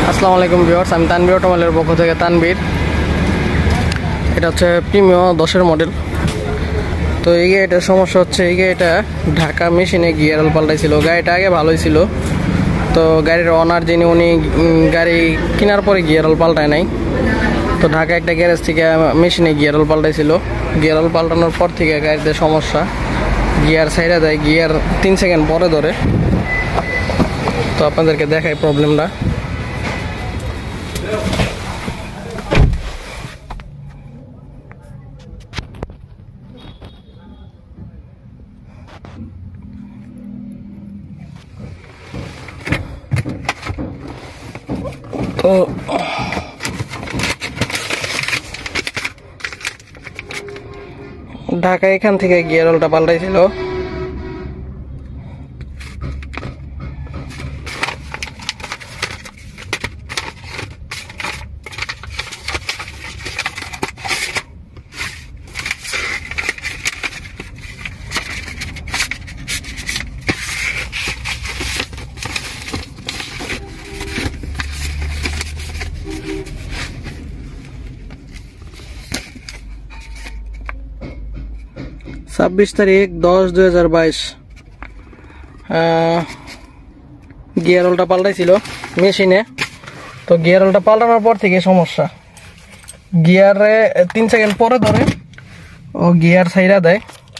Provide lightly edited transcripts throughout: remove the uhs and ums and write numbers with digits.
আসসালামু আলাইকুম ভিউয়ার্স, আমি তানভীর অটোমোবাইলের পক্ষ থেকে তানভীর। এটা হচ্ছে প্রিমিও 10-এর মডেল। তো এই গাড়িটার সমস্যা হচ্ছে, এই গাড়িটা ঢাকা মেশিনে গিয়ার অয়েল পাল্টাইছিল। গাড়িটা আগে ভালোই ছিল, তো গাড়ির ওনার যিনি উনি গাড়ি কেনার পরে গিয়ার অয়েল পাল্টায় নাই। তো ঢাকা একটা গ্যারেজ থেকে মেশিনে গিয়ার অয়েল পাল্টাইছিল। গিয়ার অয়েল পাল্টানোর পর থেকে গাড়িতে সমস্যা, গিয়ার ছাইড়া দেয়, গিয়ার 3 সেকেন্ড পরে ধরে। তো আপনাদেরকে দেখাই প্রবলেমটা। তো ঢাকা এখান থেকে গিয়ার অয়েলটা পাল্টাইছিল। তারিখ 10/10/2022 গিয়ার অয়েলটা পাল্টাইছিল মেশিনে। তো গিয়ার অয়েলটা পাল্টানোর পর থেকে সমস্যা, গিয়ারে 3 সেকেন্ড পরে ধরে ও গিয়ার ছাইড়া দেয়।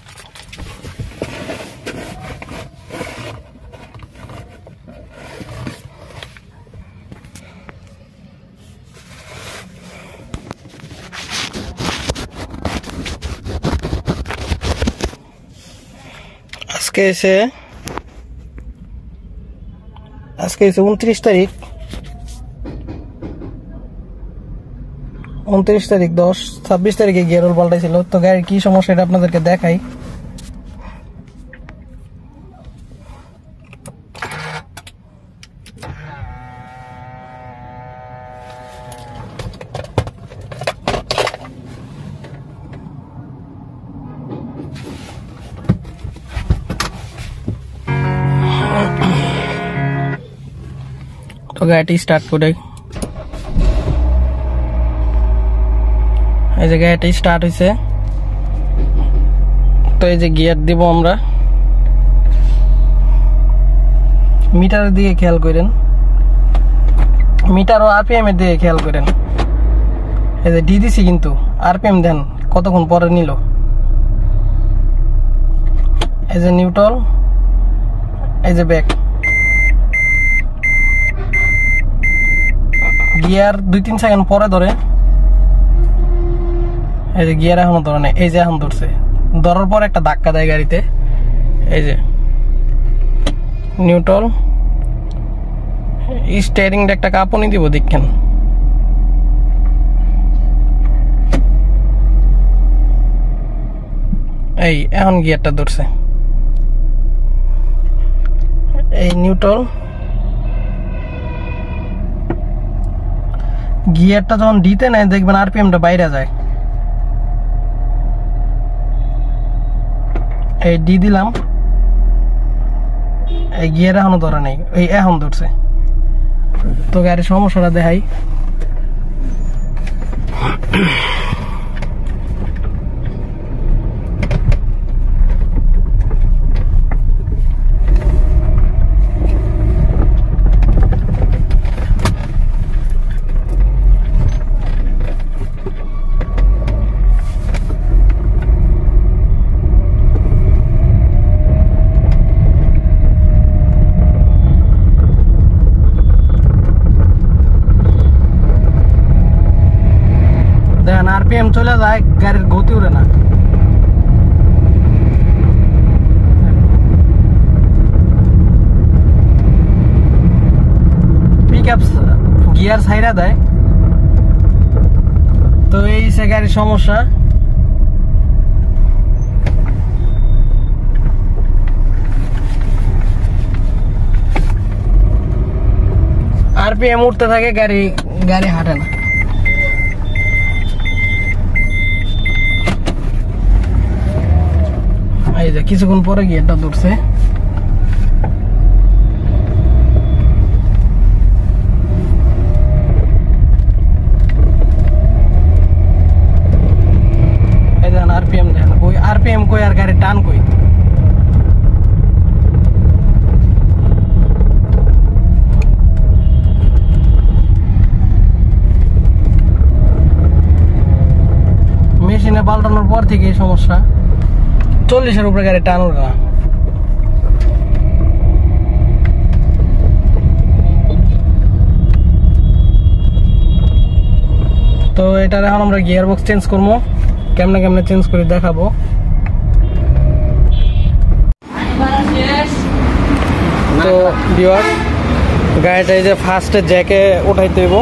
আজকে এসে 29 তারিখ 10/26 তারিখে গিয়ার অয়েল পাল্টাইছিল। তো গাড়ির কি সমস্যা এটা আপনাদেরকে দেখাই। তো গাড়িটি স্টার্ট করে, এই যে গাড়িটি স্টার্ট হয়েছে। তো এই যে গিয়ার দিব আমরা, মিটারের দিকে খেয়াল করেন, মিটার ও আরপিএম এর দিকে খেয়াল করেন। এই যে ডি দিছি, কিন্তু আরপিএম দেন কতক্ষণ পরে নিল। এই যে নিউট্রাল, এই যে ব্যাক, গিয়ার 2-3 সেকেন্ড পরে ধরে। এই যে গিয়ার এখনো ধরে নাই, এই যে এখন ধরছে, ধরার পর একটা ধাক্কা দেয় গাড়িতে। এই যে নিউট্রাল, স্টিয়ারিংটা একটা কাঁপুনি দিব দেখেন। এই এখন গিয়ারটা ধরছে, এই নিউট্রাল। গিয়ারটা যখন দিতে নেয় দেখবেন আরপিএমটা বাইরে যায়। এই ডি দিলাম, এই গিয়ার এখনো ধরে নেই, এই এখন ধরছে। তো গাড়ির সমস্যাটা দেখাই। আরপিএম চলে যায়, গাড়ির গতি উড়ে না। পিকআপ গিয়ার ছাইড়া দেয়। তো এই সে গাড়ির সমস্যা। আরপিএম উঠতে থাকে, গাড়ি হাঁটে না। এই যে কিছুক্ষণ পরে গিয়ারটা ধরছে। থেকে সমস্যা, 40-এর উপরে গাড়ি টানুর না। তো এটার এখন আমরা গিয়ার বক্স চেঞ্জ করবো, কেমনে কেমনে চেঞ্জ করে দেখাবো। তো ভিউয়ার গাড়িটা এই যে ফার্স্টে জ্যাকে উঠাইতে হইব,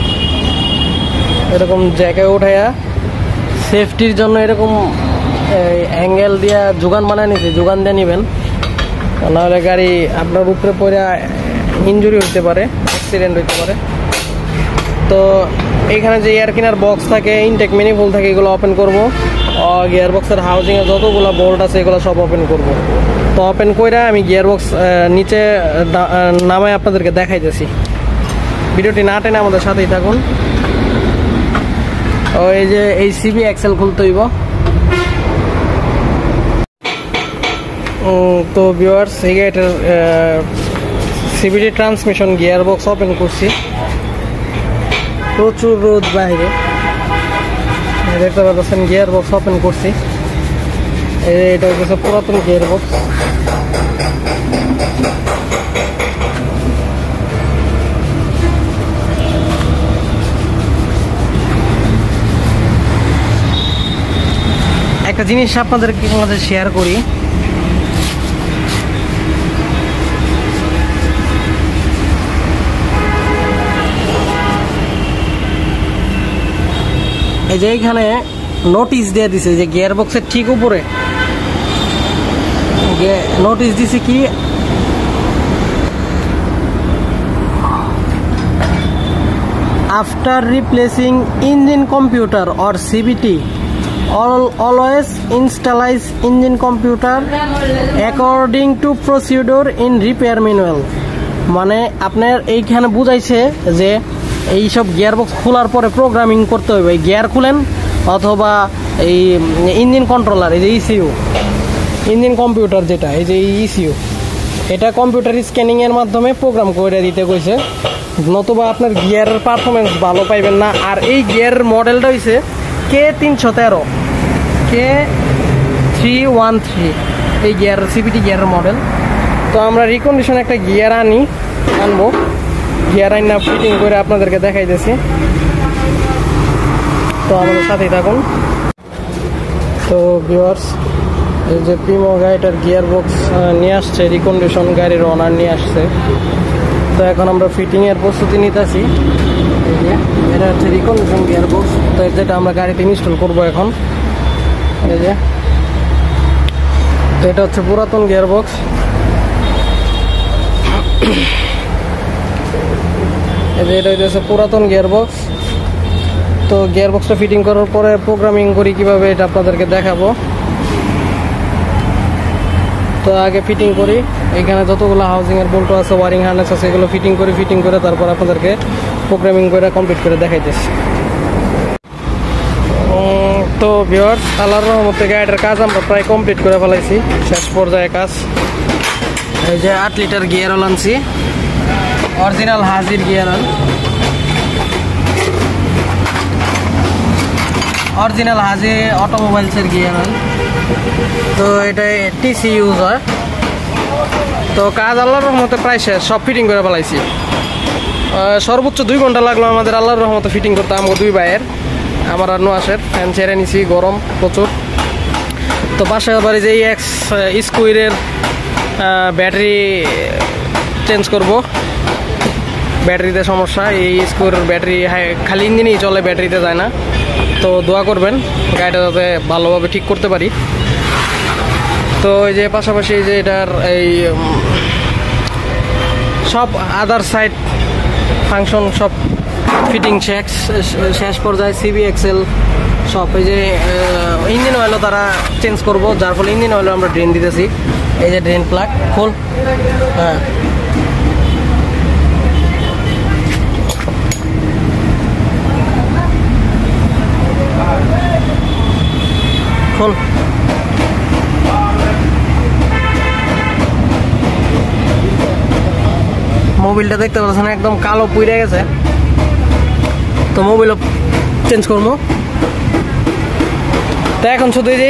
এরকম জ্যাকে উঠাইয়া সেফটির জন্য এরকম অ্যাঙ্গেল দিয়া যোগান বানায় নিছে, যোগান দিয়ে নেবেন, নাহলে গাড়ি আপনার উপরে পড়ে ইনজুরি হইতে পারে, অ্যাক্সিডেন্ট হইতে পারে। তো এইখানে যে এয়ার কিনার বক্স থাকে, ইনটেক ম্যানিফোল্ড থাকে, এগুলো ওপেন করবো। গিয়ার বক্সের হাউজিংয়ে যতগুলো বোল্ট আছে এগুলো সব ওপেন করব। তো ওপেন করে আমি গিয়ার বক্স নিচে নামায় আপনাদেরকে দেখাইতেছি। ভিডিওটি না টেনে আমাদের সাথেই থাকুন। এই যে এই সিবি এক্সেল খুলতে হইব। তো ভিউয়ার্স, এই গাড়িটার CVT transmission gear box open করছি, প্রচুর রোদ বাইরে, দেখতে পাচ্ছেন। গিয়ার বক্স ওপেন করছি, এটা হচ্ছে পুরাতন গিয়ার বক্স। একটা জিনিস আপনাদেরকে আমাদের শেয়ার করি, এই যে এইখানে নোটিশ দিয়ে দিছে যে গিয়ার বক্সের ঠিক উপরে নোটিশ দিছে কি, after replacing engine computer or CVT always install engine computer according to procedure in repair manual। মানে আপনার এইখানে বুঝাইছে যে এইসব গিয়ার বক্স খোলার পরে প্রোগ্রামিং করতে হবে। গিয়ার খুলেন অথবা এই ইঞ্জিন কন্ট্রোলার, এই যে ইসিইউ ইঞ্জিন কম্পিউটার যেটা, এই যে ইসিইউ, এটা কম্পিউটার স্ক্যানিংয়ের মাধ্যমে প্রোগ্রাম করে দিতে কইছে, নতুবা আপনার গিয়ারের পারফরমেন্স ভালো পাইবেন না। আর এই গিয়ারের মডেলটা হইছে K313, K313, এই গিয়ার সিবিটি গিয়ারের মডেল। তো আমরা রিকন্ডিশন একটা গিয়ার আনবো, গিয়ার আইনা ফিটিং করে আপনাদেরকে দেখাইতেছি। তো আমাদের সাথেই থাকুন। তো ভিউয়ার্স, এই যে প্রিমো গাড়িটার গিয়ার বক্স নিয়ে আসছে, রিকন্ডিশন গাড়ির ওনার নিয়ে আসছে। তো এখন আমরা ফিটিংয়ের প্রস্তুতি নিতেছি। এই যে এটা হচ্ছে রিকন্ডিশন গিয়ার বক্স, তো যেটা আমরা গাড়িতে ইনস্টল করবো এখন। এই যে তো এটা হচ্ছে পুরাতন গিয়ার বক্স। এটা হচ্ছে পুরাতন গিয়ার বক্স। তো গিয়ার বক্সটা ফিটিং করার পরে প্রোগ্রামিং করি কিভাবে, এটা আপনাদেরকে দেখাবো। তো আগে ফিটিং করি, এখানে যতগুলো হাউজিংয়ের বোল্ট আছে, ওয়ারিং হার্নেস আছে, এগুলো ফিটিং করে তারপর আপনাদেরকে প্রোগ্রামিং করে কমপ্লিট করে দেখাইতেছি। তো ভিউয়ার্স, আল্লাহর রহমতে গাড়িটার কাজ আমরা প্রায় কমপ্লিট করে ফেলাইছি, শেষ পর্যায়ে কাজ। এই যে 8 লিটার গিয়ার অয়েল আনছি, অরিজিনাল হাজির গিয়ার অয়েল, অরিজিনাল হাজি অটোমোবাইলসের গিয়ার অয়েল। তো এটা টিসি ইউজ হয়। তো কাজ আল্লাহর রহমতে প্রায় শেষ, সব ফিটিং করে ফেলাইছি। সর্বোচ্চ 2 ঘন্টা লাগলো আমাদের আল্লাহর রহমতে ফিটিং করতে, আমাকে 2 ভাইয়ের। আমার আর নোয়াশের ফ্যান ছেড়ে নিছি, গরম প্রচুর। তো পাশে আবার যে স্কুইরের ব্যাটারি চেঞ্জ করব, ব্যাটারিতে সমস্যা। এই স্কুইরের ব্যাটারি খালি ইঞ্জিনেই চলে, ব্যাটারিতে যায় না। তো দোয়া করবেন গাড়িটা যাতে ভালোভাবে ঠিক করতে পারি। তো এই যে পাশাপাশি যে এটার এই সব আদার সাইড ফাংশন সব ফিটিং শেষ পর্যায়ে, সিবি এক্সেল সব। এই যে ইঞ্জিন অয়েলও তারা চেঞ্জ করব, যার ফলে ইঞ্জিন অয়েলও আমরা ড্রেন দিতেছি। এই যে ড্রেন প্লাগ খোল, হ্যাঁ খোল। মোবিলটা দেখতে পাচ্ছেন একদম কালো পুড়ে গেছে, তো মোবিলও চেঞ্জ করবো। তো এখন শুধু এই যে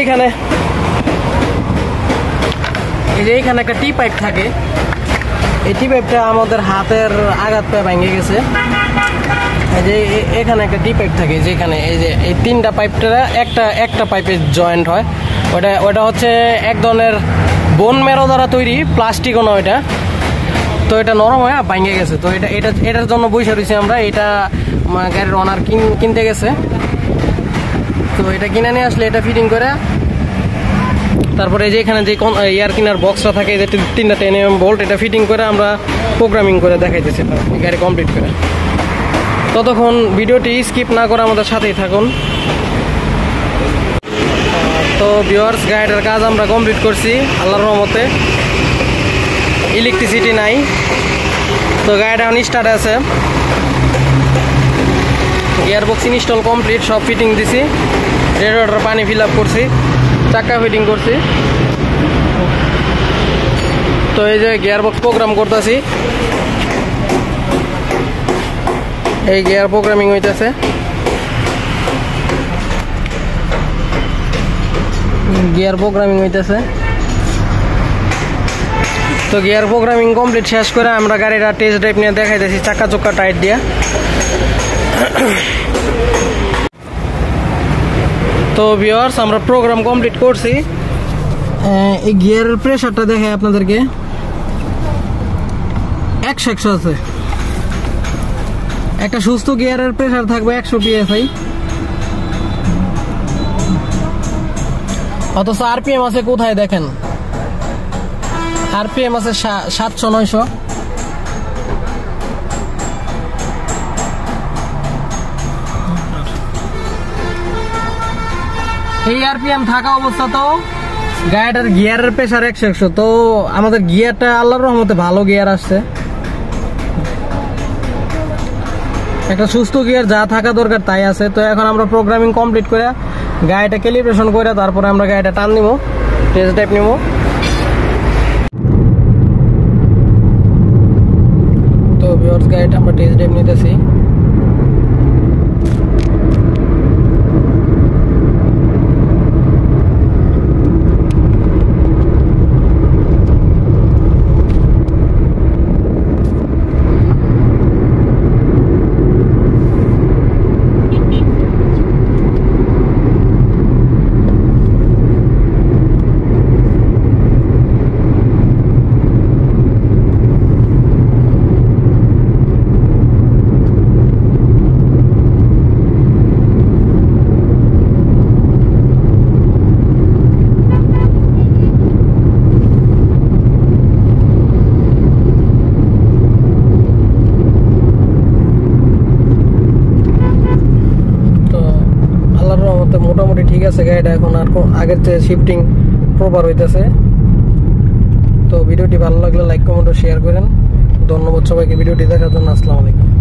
এইখানে একটা টি পাইপ থাকে, এই টি পাইপটা আমাদের হাতের আঘাত পেয়ে ভেঙে গেছে। এই যে এখানে একটা টি পাইপ থাকে, যেখানে এই যে এই তিনটা পাইপটা একটা পাইপে জয়েন্ট হয়। ওটা হচ্ছে এক ধরনের বোন মেরো দ্বারা তৈরি, প্লাস্টিকও নয় এটা। তো এটা নরম হয়ে ভেঙে গেছে। তো এটার জন্য বসে রয়েছি আমরা। এটা গাড়ির ওনার কিনতে গেছে, তো এটা কিনে নিয়ে আসলে এটা ফিটিং করে তারপরে যে এখানে যে এয়ার কিনার বক্সটা থাকে, যে 3টা 10 mm বোল্ট, এটা ফিটিং করে আমরা প্রোগ্রামিং করে দেখাইতেছি গাড়ি কমপ্লিট করে। ততক্ষণ ভিডিওটি স্কিপ না করে আমাদের সাথেই থাকুন। তো ভিউয়ার্স, গাড়িটার কাজ আমরা কমপ্লিট করছি আল্লাহর রহমতে। ইলেকট্রিসিটি নাই, তো গাড়িটা এখন স্টার্ট আছে। গিয়ারবক্স ইনস্টল কমপ্লিট, সব ফিটিং দিছি, রেডিয়েটর পানি ফিল আপ করছি, চাকা ফিটিং করছি। তো এই যে গিয়ারবক্স প্রোগ্রাম করতেছি, এই গিয়ার প্রোগ্রামিং হইতেছে। তো গিয়ার প্রোগ্রামিং কমপ্লিট শেষ করে আমরা গাড়িটা টেস্ট ড্রাইভ নিয়ে দেখাইতেছি চাকা চোক্কা টাইট দিয়ে। তো ভিউয়ার্স, আমরা প্রোগ্রাম কমপ্লিট করছি। এই গিয়ারের প্রেসারটা দেখাই আপনাদেরকে, 100 আছে। একটা সুস্থ গিয়ারের প্রেসার থাকবে 100 PSI, অথচ আরপিএম আছে কোথায় দেখেন, আরপিএম আছে 700-900। এই আরপিএম থাকা অবস্থা তো গাড়িটার গিয়ারের প্রেসার 100। তো আমাদের গিয়ারটা আল্লাহর রহমতে ভালো গিয়ার আসছে। একটা সুস্থ গিয়ার যা থাকা দরকার তাই আছে। তো এখন আমরা প্রোগ্রামিং কমপ্লিট করে গাড়িটা ক্যালিব্রেশন করে তারপরে আমরা গাড়িটা টান নিব, টেস্ট ড্রাইভ নিব। তো ভিউয়ার্স, গাড়িটা আমরা টেস্ট ড্রাইভ নিতেছি। মোটামুটি ঠিক আছে গাড়িটা, এখন আর আগের চেয়ে শিফটিং প্রপার হইতেছে। তো ভিডিওটি ভালো লাগলে লাইক কমেন্ট ও শেয়ার করেন। ধন্যবাদ সবাইকে ভিডিওটি দেখার জন্য। আসসালামু আলাইকুম।